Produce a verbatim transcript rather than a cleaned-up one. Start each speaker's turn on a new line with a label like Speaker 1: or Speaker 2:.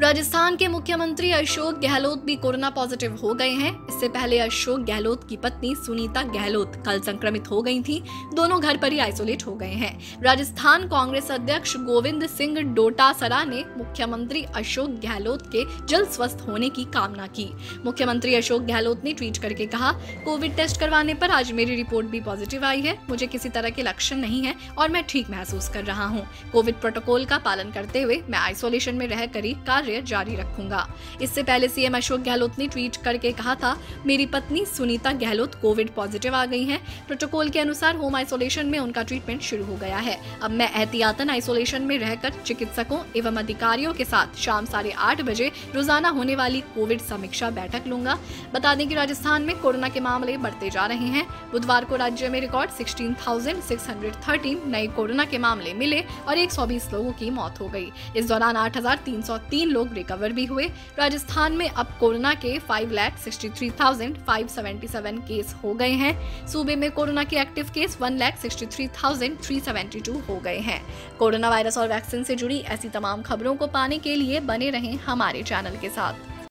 Speaker 1: राजस्थान के मुख्यमंत्री अशोक गहलोत भी कोरोना पॉजिटिव हो गए हैं। इससे पहले अशोक गहलोत की पत्नी सुनीता गहलोत कल संक्रमित हो गई थी। दोनों घर पर ही आइसोलेट हो गए हैं। राजस्थान कांग्रेस अध्यक्ष गोविंद सिंह डोटासरा ने मुख्यमंत्री अशोक गहलोत के जल्द स्वस्थ होने की कामना की। मुख्यमंत्री अशोक गहलोत ने ट्वीट करके कहा, कोविड टेस्ट करवाने पर आज मेरी रिपोर्ट भी पॉजिटिव आई है। मुझे किसी तरह के लक्षण नहीं है और मैं ठीक महसूस कर रहा हूँ। कोविड प्रोटोकॉल का पालन करते हुए मैं आइसोलेशन में रहकर ही कार्य जारी रखूंगा। इससे पहले सीएम अशोक गहलोत ने ट्वीट करके कहा था, मेरी पत्नी सुनीता गहलोत कोविड पॉजिटिव आ गई हैं। प्रोटोकॉल के अनुसार होम आइसोलेशन में उनका ट्रीटमेंट शुरू हो गया है। अब मैं एहतियातन आइसोलेशन में रहकर चिकित्सकों एवं अधिकारियों के साथ शाम साढ़े आठ बजे रोजाना होने वाली कोविड समीक्षा बैठक लूंगा। बता दें कि राजस्थान में कोरोना के मामले बढ़ते जा रहे हैं। बुधवार को राज्य में रिकॉर्ड सोलह हज़ार छह सौ तेरह नए कोरोना के मामले मिले और एक सौ बीस लोगों की मौत हो गई। इस दौरान आठ हज़ार तीन सौ तीन लोग रिकवर भी हुए। राजस्थान में अब कोरोना के पाँच लाख तिरसठ हज़ार पाँच सौ सतहत्तर केस हो गए हैं। सूबे में कोरोना के एक्टिव केस एक लाख तिरसठ हज़ार तीन सौ बहत्तर हो गए हैं। कोरोना वायरस और वैक्सीन से जुड़ी ऐसी तमाम खबरों को पाने के लिए बने रहें हमारे चैनल के साथ।